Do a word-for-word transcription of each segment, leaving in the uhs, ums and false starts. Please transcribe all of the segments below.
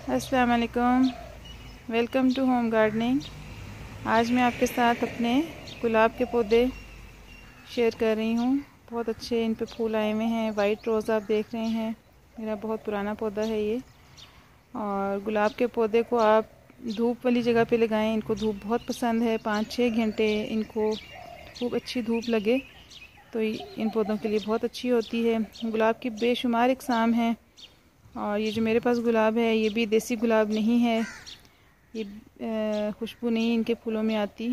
अस्सलाम वालेकुम, welcome to home gardening. आज मैं आपके साथ अपने गुलाब के पौधे शेयर कर रही हूँ। बहुत अच्छे इन पे फूल आए हुए हैं। वाइट रोज़ आप देख रहे हैं, मेरा बहुत पुराना पौधा है ये। और गुलाब के पौधे को आप धूप वाली जगह पे लगाएं। इनको धूप बहुत पसंद है। पाँच छः घंटे इनको खूब अच्छी धूप लगे तो इन पौधों के लिए बहुत अच्छी होती है। गुलाब की बेशुमार इकसाम हैं और ये जो मेरे पास गुलाब है ये भी देसी गुलाब नहीं है। ये खुशबू नहीं इनके फूलों में आती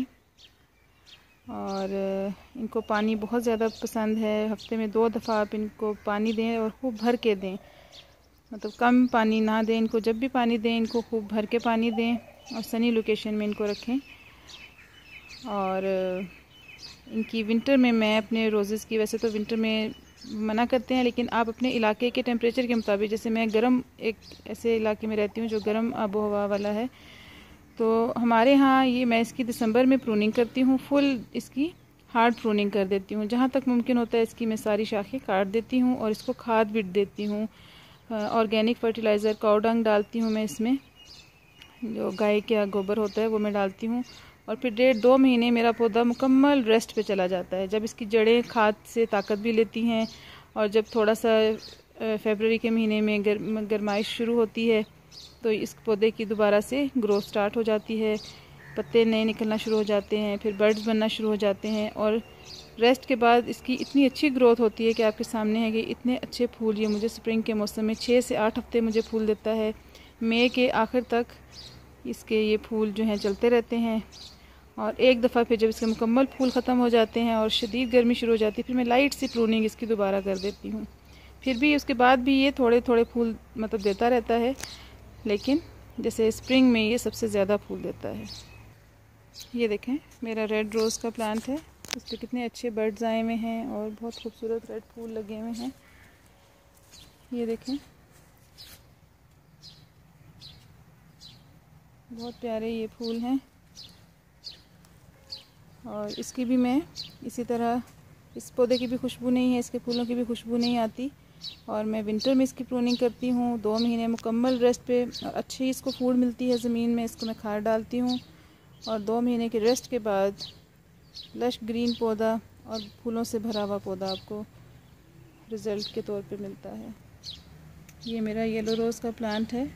और इनको पानी बहुत ज़्यादा पसंद है। हफ्ते में दो दफ़ा आप इनको पानी दें और खूब भर के दें, मतलब कम पानी ना दें इनको। जब भी पानी दें इनको खूब भर के पानी दें और सनी लोकेशन में इनको रखें। और इनकी विंटर में मैं अपने रोज़ेज़ की, वैसे तो विंटर में मना करते हैं, लेकिन आप अपने इलाके के टेम्परेचर के मुताबिक, जैसे मैं गर्म एक ऐसे इलाके में रहती हूँ जो गर्म आबो हवा वाला है, तो हमारे यहाँ ये मैं इसकी दिसंबर में प्रूनिंग करती हूँ। फुल इसकी हार्ड प्रूनिंग कर देती हूँ। जहाँ तक मुमकिन होता है इसकी मैं सारी शाखें काट देती हूँ और इसको खाद भी देती हूँ। ऑर्गेनिक फर्टिलाइज़र काऊ डंग डालती हूँ मैं इसमें, जो गाय का गोबर होता है वो मैं डालती हूँ। और फिर डेढ़ दो महीने मेरा पौधा मुकम्मल रेस्ट पे चला जाता है, जब इसकी जड़ें खाद से ताकत भी लेती हैं। और जब थोड़ा सा फरवरी के महीने में गर, गर्माइश शुरू होती है तो इस पौधे की दोबारा से ग्रोथ स्टार्ट हो जाती है। पत्ते नए निकलना शुरू हो जाते हैं, फिर बर्ड्स बनना शुरू हो जाते हैं। और रेस्ट के बाद इसकी इतनी अच्छी ग्रोथ होती है कि आपके सामने है कि इतने अच्छे फूल ये मुझे स्प्रिंग के मौसम में छः से आठ हफ्ते मुझे फूल देता है। मई के आखिर तक इसके ये फूल जो हैं चलते रहते हैं। और एक दफ़ा फिर जब इसके मुकम्मल फूल ख़त्म हो जाते हैं और शदीद गर्मी शुरू हो जाती है, फिर मैं लाइट सी प्रूनिंग इसकी दोबारा कर देती हूँ। फिर भी उसके बाद भी ये थोड़े थोड़े फूल मतलब देता रहता है, लेकिन जैसे स्प्रिंग में ये सबसे ज़्यादा फूल देता है। ये देखें मेरा रेड रोज़ का प्लांट है, उस पर कितने अच्छे बर्ड्स आए हुए हैं और बहुत खूबसूरत रेड फूल लगे हुए हैं। ये देखें बहुत प्यारे ये फूल हैं। और इसकी भी मैं इसी तरह, इस पौधे की भी खुशबू नहीं है, इसके फूलों की भी खुशबू नहीं आती। और मैं विंटर में इसकी प्रूनिंग करती हूँ। दो महीने मुकम्मल रेस्ट पे और अच्छी इसको फूड मिलती है ज़मीन में। इसको मैं खाद डालती हूँ और दो महीने के रेस्ट के बाद लश ग्रीन पौधा और फूलों से भरा हुआ पौधा आपको रिज़ल्ट के तौर पे मिलता है। ये मेरा येलो रोज़ का प्लांट है।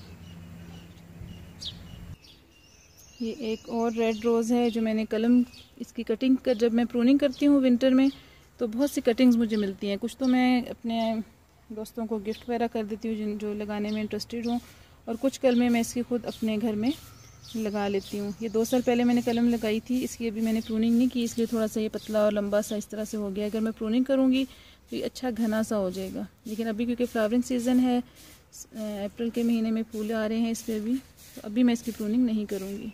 ये एक और रेड रोज़ है जो मैंने कलम इसकी कटिंग कर, जब मैं प्रूनिंग करती हूँ विंटर में तो बहुत सी कटिंग्स मुझे मिलती हैं। कुछ तो मैं अपने दोस्तों को गिफ्ट वगैरह कर देती हूँ जिन जो लगाने में इंटरेस्टेड हूँ, और कुछ कलमें मैं इसकी खुद अपने घर में लगा लेती हूँ। ये दो साल पहले मैंने कलम लगाई थी, इसकी अभी मैंने प्रूनिंग नहीं की, इसलिए थोड़ा सा ये पतला और लंबा सा इस तरह से हो गया। अगर मैं प्रूनिंग करूँगी तो ये अच्छा घना सा हो जाएगा। लेकिन अभी क्योंकि फ्लावरिंग सीज़न है, अप्रैल के महीने में फूल आ रहे हैं इस पर भी, तो अभी मैं इसकी प्रूनिंग नहीं करूँगी।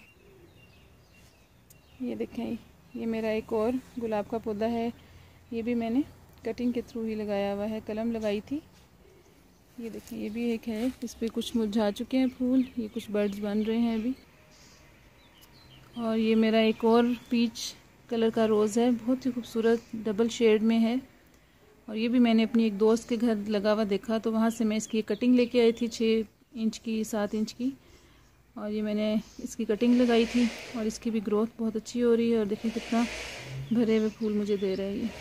ये देखें ये मेरा एक और गुलाब का पौधा है। ये भी मैंने कटिंग के थ्रू ही लगाया हुआ है, कलम लगाई थी। ये देखें ये भी एक है, इस पर कुछ मुरझा चुके हैं फूल, ये कुछ बर्ड्स बन रहे हैं अभी। और ये मेरा एक और पीच कलर का रोज़ है, बहुत ही खूबसूरत डबल शेड में है। और ये भी मैंने अपनी एक दोस्त के घर लगा हुआ देखा तो वहाँ से मैं इसकी कटिंग लेके आई थी, छः इंच की सात इंच की। और ये मैंने इसकी कटिंग लगाई थी और इसकी भी ग्रोथ बहुत अच्छी हो रही है। और देखिए कितना भरे हुए फूल मुझे दे रहा है ये।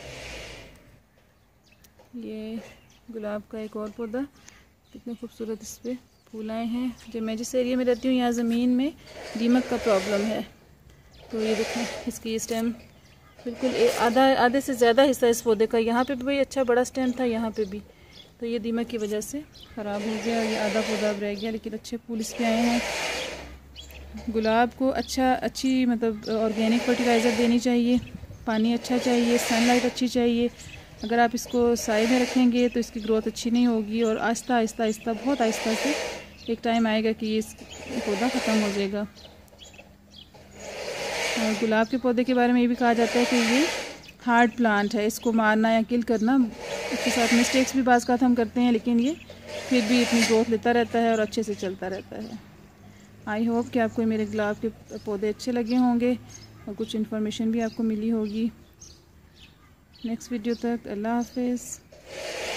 ये गुलाब का एक और पौधा, कितने खूबसूरत इस पर फूल आए हैं। जब मैं जिस एरिया में रहती हूँ यहाँ ज़मीन में दीमक का प्रॉब्लम है, तो ये देखें इसकी स्टेम बिल्कुल आधा आधे से ज़्यादा हिस्सा इस पौधे का, यहाँ पे भी भाई अच्छा बड़ा स्टेम था, यहाँ पे भी, तो ये दीमक की वजह से ख़राब हो गया और ये आधा पौधा अब रह गया। लेकिन अच्छे फूल इस पर आए हैं। गुलाब को अच्छा अच्छी मतलब ऑर्गेनिक फर्टिलाइज़र देनी चाहिए, पानी अच्छा चाहिए, सनलाइट अच्छी चाहिए। अगर आप इसको साए में रखेंगे तो इसकी ग्रोथ अच्छी नहीं होगी और आहिस्ता आहिस्ता आहिस्ता बहुत आहिस्ता से एक टाइम आएगा कि ये पौधा ख़त्म हो जाएगा। और गुलाब के पौधे के बारे में ये भी कहा जाता है कि ये हार्ड प्लांट है, इसको मारना या किल करना, इसके साथ मिस्टेक्स भी बाज़ का हम करते हैं, लेकिन ये फिर भी इतनी ग्रोथ लेता रहता है और अच्छे से चलता रहता है। आई होप कि आपको मेरे गुलाब के पौधे अच्छे लगे होंगे और कुछ इन्फॉर्मेशन भी आपको मिली होगी। नेक्स्ट वीडियो तक अल्लाह हाफिज़।